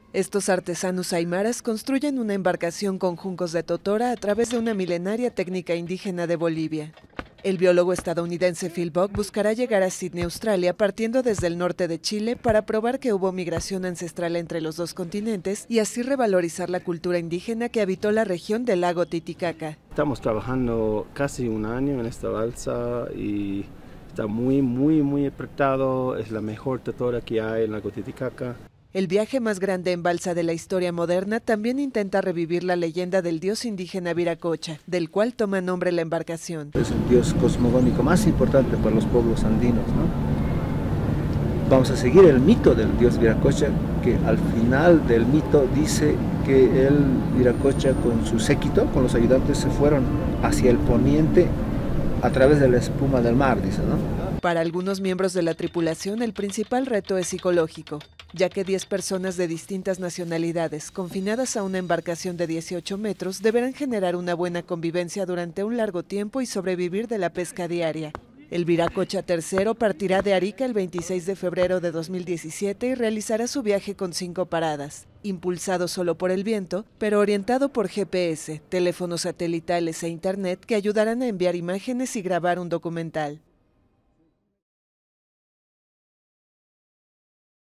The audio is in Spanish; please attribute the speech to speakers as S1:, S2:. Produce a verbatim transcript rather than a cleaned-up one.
S1: Estos artesanos aymaras construyen una embarcación con juncos de totora a través de una milenaria técnica indígena de Bolivia. El biólogo estadounidense Phil Buck buscará llegar a Sídney, Australia, partiendo desde el norte de Chile para probar que hubo migración ancestral entre los dos continentes y así revalorizar la cultura indígena que habitó la región del lago Titicaca.
S2: Estamos trabajando casi un año en esta balsa y está muy, muy, muy apretado. Es la mejor totora que hay en el lago Titicaca.
S1: El viaje más grande en balsa de la historia moderna también intenta revivir la leyenda del dios indígena Viracocha, del cual toma nombre la embarcación.
S3: Es el dios cosmogónico más importante para los pueblos andinos, ¿no? Vamos a seguir el mito del dios Viracocha, que al final del mito dice que el Viracocha con su séquito, con los ayudantes, se fueron hacia el poniente a través de la espuma del mar, dice, ¿no?
S1: Para algunos miembros de la tripulación, el principal reto es psicológico, ya que diez personas de distintas nacionalidades, confinadas a una embarcación de dieciocho metros, deberán generar una buena convivencia durante un largo tiempo y sobrevivir de la pesca diaria. El Viracocha tercero partirá de Arica el veintiséis de febrero de dos mil diecisiete y realizará su viaje con cinco paradas, impulsado solo por el viento, pero orientado por G P S, teléfonos satelitales e internet que ayudarán a enviar imágenes y grabar un documental.